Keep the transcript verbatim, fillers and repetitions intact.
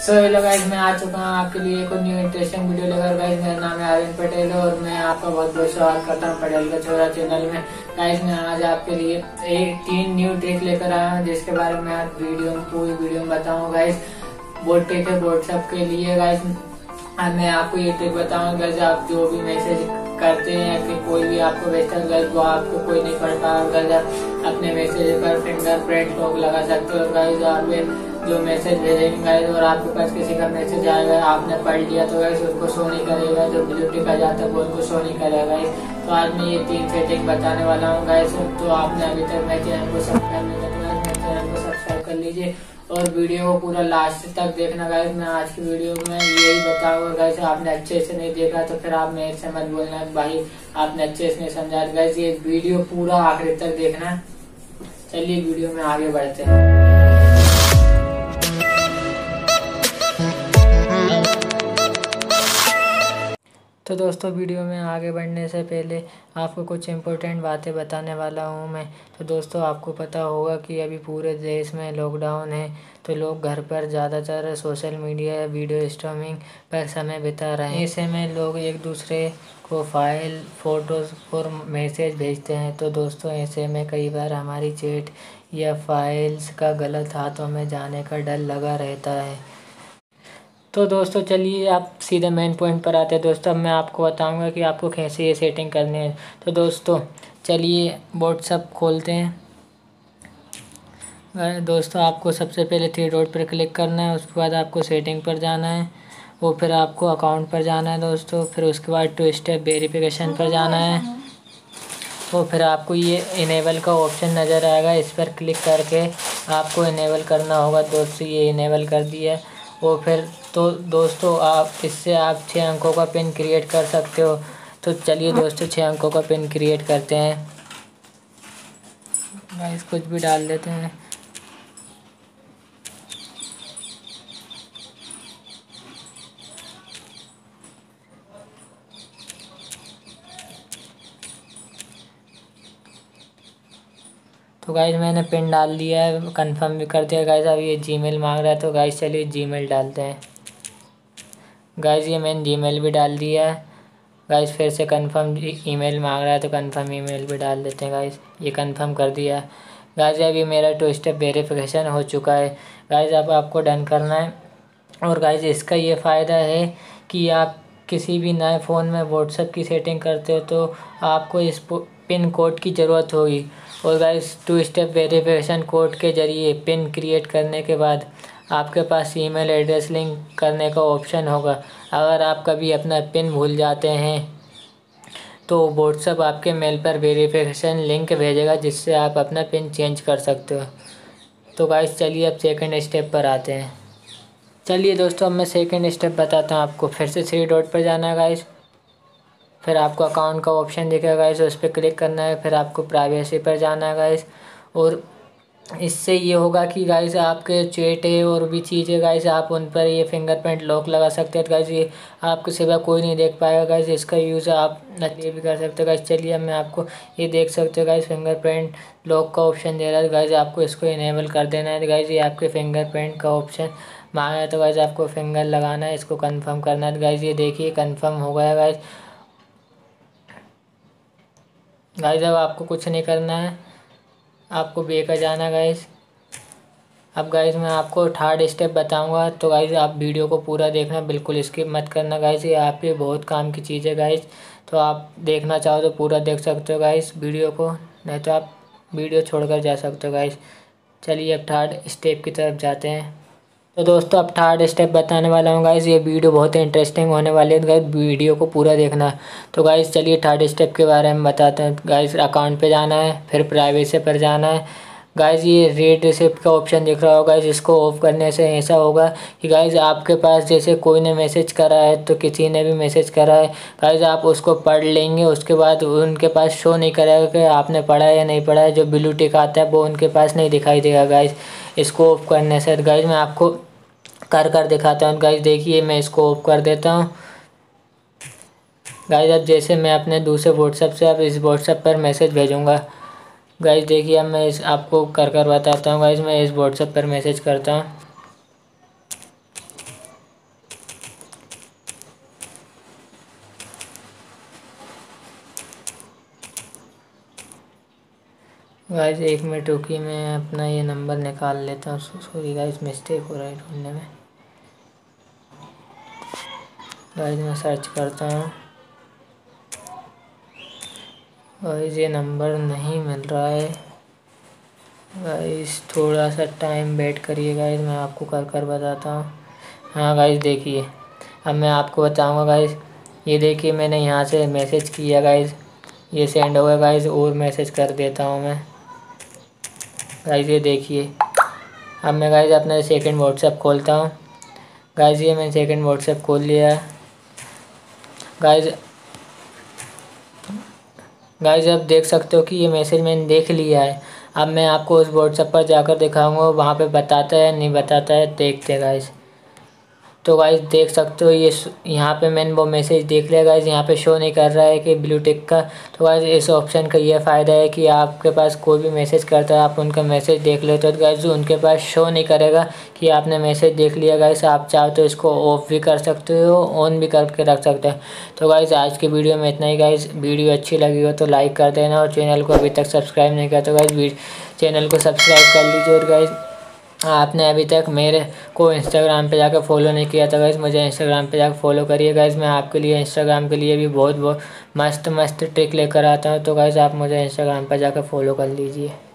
So hello guys, मैं आ चुका हूँ आपके लिए एक न्यू इंटरेस्टिंग वीडियो लेकर। गाइस मेरा नाम है आर्यन पटेल और मैं आपका बहुत बहुत स्वागत करता हूँ पटेल का छोरा चैनल में। गाइस मैं आज आपके लिए एक तीन न्यू ट्रिक लेकर आया हूँ जिसके बारे में आज वीडियो में पूरी वीडियो में बताऊँ। गाइस वो ट्रिक है व्हाट्सएप के लिए। गाइस आज मैं आपको ये ट्रिक बताऊंगा। गाइस आप जो भी मैसेज करते हैं कि कोई भी आपको भेजता है वो आपको कोई नहीं पढ़ पाएगा। गाइस अपने मैसेज पर फिंगरप्रिंट लॉक लगा सकते हो। गाइस आप जो मैसेज भेजेंगे गाइस और आपके पास किसी का मैसेज आएगा आपने पढ़ लिया तो गाइस उसको शो नहीं करेगा, जो ब्लू टिक आ जाता है वो उनको शो नहीं करेगा। गाइस तो आज मैं ये तीन सेटिंग बताने वाला हूँ। गाइस तो आपने अभी तक मेरे चैनल को सब्सक्राइब नहीं किया तो मेरे चैनल को सब्सक्राइब कर लीजिए और वीडियो को पूरा लास्ट तक देखना। गाइस मैं आज की वीडियो में यही बताऊंगा। गाइस आपने अच्छे से नहीं देखा तो फिर आप मेरे से मत बोलना भाई आपने अच्छे से नहीं समझा। गाइस ये वीडियो पूरा आखिर तक देखना। चलिए वीडियो में आगे बढ़ते हैं। तो दोस्तों वीडियो में आगे बढ़ने से पहले आपको कुछ इम्पोर्टेंट बातें बताने वाला हूं मैं। तो दोस्तों आपको पता होगा कि अभी पूरे देश में लॉकडाउन है तो लोग घर पर ज़्यादातर सोशल मीडिया या वीडियो स्ट्रीमिंग पर समय बिता रहे हैं। ऐसे में लोग एक दूसरे को फाइल फ़ोटोज़ और मैसेज भेजते हैं। तो दोस्तों ऐसे में कई बार हमारी चैट या फाइल्स का गलत हाथों में जाने का डर लगा रहता है। तो दोस्तों चलिए आप सीधे मेन पॉइंट पर आते हैं। दोस्तों अब मैं आपको बताऊंगा कि आपको कैसे ये सेटिंग करनी है। तो दोस्तों चलिए व्हाट्सएप खोलते हैं। दोस्तों आपको सबसे पहले थ्री डॉट पर क्लिक करना है, उसके बाद आपको सेटिंग पर जाना है, वो फिर आपको अकाउंट पर जाना है दोस्तों, फिर उसके बाद टू स्टेप वेरिफिकेशन पर जाना है। तो फिर आपको ये इनेबल का ऑप्शन नज़र आएगा, इस पर क्लिक करके आपको इनेबल करना होगा। दोस्तों ये इनेबल कर दिया है। वो फिर तो दोस्तों आप इससे आप छः अंकों का पिन क्रिएट कर सकते हो। तो चलिए दोस्तों छः अंकों का पिन क्रिएट करते हैं। गाइस कुछ भी डाल देते हैं। तो गाइस मैंने पिन डाल दिया है, कंफर्म भी कर दिया। गाइस अब ये जीमेल मांग रहा है तो गाइस चलिए जीमेल डालते हैं। गाइस ये मैंने जीमेल भी डाल दिया है। गाइस फिर से कंफर्म ईमेल मांग रहा है तो कंफर्म ईमेल भी डाल देते हैं। गाइस ये कंफर्म कर दिया है। गाइस अभी मेरा टू स्टेप वेरिफिकेशन हो चुका है। गाइस अब आपको डन करना है। और गाइस इसका ये फ़ायदा है कि आप किसी भी नए फ़ोन में व्हाट्सएप की सेटिंग करते हो तो आपको इस पिन कोड की ज़रूरत होगी। और guys two step verification code के ज़रिए पिन क्रिएट करने के बाद आपके पास ईमेल एड्रेस लिंक करने का ऑप्शन होगा। अगर आप कभी अपना पिन भूल जाते हैं तो व्हाट्सएप आपके मेल पर वेरिफिकेशन लिंक भेजेगा जिससे आप अपना पिन चेंज कर सकते हो। तो गाइस चलिए अब सेकंड स्टेप पर आते हैं। चलिए दोस्तों अब मैं सेकंड स्टेप बताता हूँ आपको। फिर से थ्री डॉट पर जाना है गाइस, फिर आपको अकाउंट का ऑप्शन दिखेगा गाइस, उस पर क्लिक करना है। फिर आपको प्राइवेसी पर जाना है गाइस। और इससे ये होगा कि गाइस आपके चैट है और भी चीज़ें गाइस आप उन पर ये फिंगरप्रिंट लॉक लगा सकते हैं। गाइस ये आपके सिवा कोई नहीं देख पाएगा। गाइस इसका यूज़ आप ये भी कर सकते हो। गाइस चलिए अब मैं आपको ये देख सकते हो गाइस फिंगरप्रिंट लॉक का ऑप्शन दे रहा है। गाइस आपको इसको इनेबल कर देना है। गाइस ये आपके फिंगरप्रिंट का ऑप्शन मांगा है तो गाइस आपको फिंगर लगाना है, इसको कन्फर्म करना है। गाइस ये देखिए कन्फर्म हो गया। गाइस गाइस अब आपको कुछ नहीं करना है, आपको बेकर जाना गाइस। अब गाइस मैं आपको थर्ड स्टेप बताऊंगा तो गाइस आप वीडियो को पूरा देखना, बिल्कुल स्किप मत करना। गाइस ये आपके बहुत काम की चीज़ है गाइस, तो आप देखना चाहो तो पूरा देख सकते हो गाइस वीडियो को, नहीं तो आप वीडियो छोड़कर जा सकते हो गाइस। चलिए अब थर्ड स्टेप की तरफ जाते हैं। तो दोस्तों अब थर्ड स्टेप बताने वाला हूँ गाइस। ये वीडियो बहुत ही इंटरेस्टिंग होने वाली है गाइस, वीडियो को पूरा देखना। तो गाइस चलिए थर्ड स्टेप के बारे में बताते हैं। गाइस अकाउंट पे जाना है, फिर प्राइवेसी पर जाना है। गाइस ये रेड रिसिप्ट का ऑप्शन दिख रहा होगा, इसको ऑफ करने से ऐसा होगा कि गाइस आपके पास जैसे कोई ने मैसेज करा है तो किसी ने भी मैसेज करा है गाइस आप उसको पढ़ लेंगे, उसके बाद उनके पास शो नहीं करेगा कि आपने पढ़ा है या नहीं पढ़ा है। जो ब्लू टिक आता है वो उनके पास नहीं दिखाई देगा गाइस इसको ऑफ करने से। गाइस मैं आपको कर कर दिखाता हूँ। गाइस देखिए मैं इसको ऑफ कर देता हूँ। गाइस अब जैसे मैं अपने दूसरे व्हाट्सएप से अब इस व्हाट्सएप पर मैसेज भेजूँगा। गाइस देखिए अब मैं इस आपको कर कर बताता हूँ। गाइस मैं इस व्हाट्सएप पर मैसेज करता हूँ। गाइस एक मिनट रुकिए, मैं अपना ये नंबर निकाल लेता हूँ। सॉरी गाइस, मिस्टेक हो रहा है ढूंढने में। गाइस मैं सर्च करता हूँ। गाइस ये नंबर नहीं मिल रहा है। गाइस थोड़ा सा टाइम वेट करिए गाइस, मैं आपको कर कर बताता हूँ। हाँ गाइस देखिए, अब मैं आपको बताऊँगा गाइस। ये देखिए मैंने यहाँ से मैसेज किया गाइस, ये सेंड हो गया गाइस। और मैसेज कर देता हूँ मैं गाइस, ये देखिए। अब मैं गाइस अपना सेकंड व्हाट्सएप खोलता हूँ। गाइस ये मैंने सेकंड व्हाट्सएप खोल लिया है। गाइस गाइस अब देख सकते हो कि ये मैसेज मैंने देख लिया है। अब मैं आपको उस व्हाट्सएप पर जाकर दिखाऊंगा, वहाँ पे बताता है नहीं बताता है, देखते हैं गाइस। तो गाइस देख सकते हो, ये यहाँ पे मैंने वो मैसेज देख लिया गाइस। यहाँ पे शो नहीं कर रहा है कि ब्लू टिक का। तो गाइस इस ऑप्शन का ये फ़ायदा है कि आपके पास कोई भी मैसेज करता है, आप उनका मैसेज देख लेते हो तो गाइस उनके पास शो नहीं करेगा कि आपने मैसेज देख लिया। गाइस आप चाहो तो इसको ऑफ भी कर सकते हो, ऑन भी करके रख सकते हो। तो गाइस आज की वीडियो में इतना ही गाइस। वीडियो अच्छी लगी हो तो लाइक कर देना, और चैनल को अभी तक सब्सक्राइब नहीं किया तो गाइस चैनल को सब्सक्राइब कर लीजिए। और गाइस आपने अभी तक मेरे को इंस्टाग्राम पे जाकर फॉलो नहीं किया तो गाइस मुझे इंस्टाग्राम पे जाकर फॉलो करिए गाइस। मैं आपके लिए इंस्टाग्राम के लिए भी बहुत बहुत मस्त मस्त ट्रिक लेकर आता हूँ। तो गाइस आप मुझे इंस्टाग्राम पे जाकर फॉलो कर लीजिए।